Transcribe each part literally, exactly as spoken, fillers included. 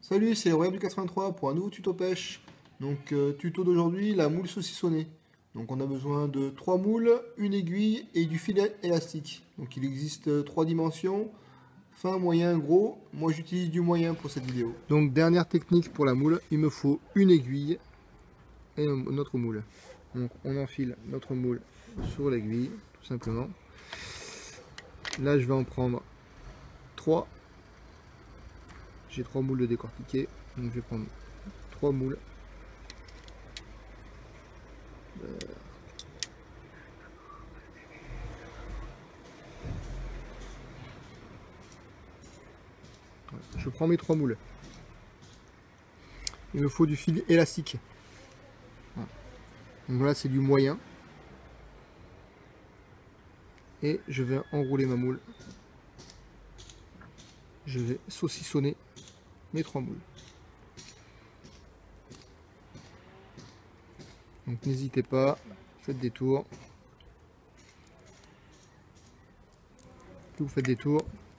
Salut, c'est Royal du quatre-vingt-trois pour un nouveau tuto pêche. Donc euh, tuto d'aujourd'hui, la moule saucissonnée. Donc on a besoin de trois moules, une aiguille et du filet élastique. Donc il existe euh, trois dimensions, fin, moyen, gros. Moi j'utilise du moyen pour cette vidéo. Donc dernière technique pour la moule, il me faut une aiguille et notre moule. Donc on enfile notre moule sur l'aiguille, tout simplement. Là je vais en prendre trois. J'ai trois moules de décortiquer, donc je vais prendre trois moules. Je prends mes trois moules. Il me faut du fil élastique. Donc là c'est du moyen. Et je vais enrouler ma moule. Je vais saucissonner mes trois moules. Donc n'hésitez pas, faites des tours. Plus vous faites des tours,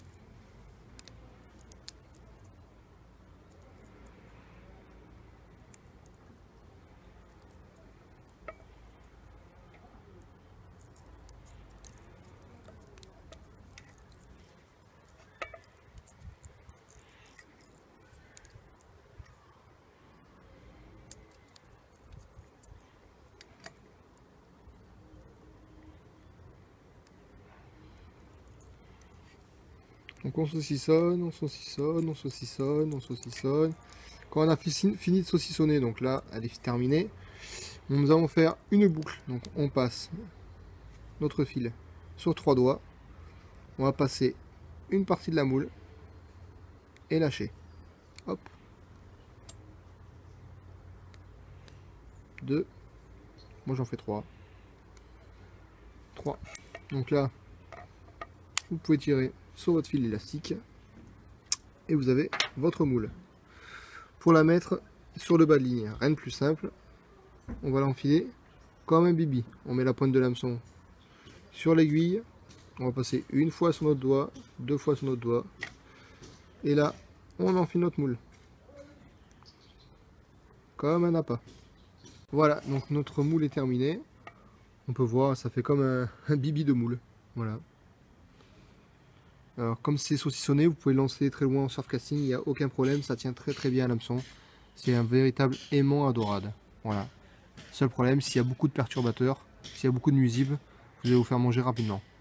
donc on saucissonne, on saucissonne, on saucissonne, on saucissonne. Quand on a fini de saucissonner, donc là elle est terminée, nous allons faire une boucle. Donc on passe notre fil sur trois doigts, on va passer une partie de la moule et lâcher. Hop. Deux. Moi j'en fais trois. Trois. Donc là, vous pouvez tirer sur votre fil élastique et vous avez votre moule. Pour la mettre sur le bas de ligne, rien de plus simple, on va l'enfiler comme un bibi. On met la pointe de l'hameçon sur l'aiguille, on va passer une fois sur notre doigt, deux fois sur notre doigt, et là on enfile notre moule comme un appât. Voilà, donc notre moule est terminé. On peut voir, ça fait comme un, un bibi de moule. Voilà. Alors comme c'est saucissonné, vous pouvez lancer très loin en surf casting, il n'y a aucun problème, ça tient très très bien à l'hameçon. C'est un véritable aimant à dorade. Voilà. Seul problème, s'il y a beaucoup de perturbateurs, s'il y a beaucoup de nuisibles, vous allez vous faire manger rapidement.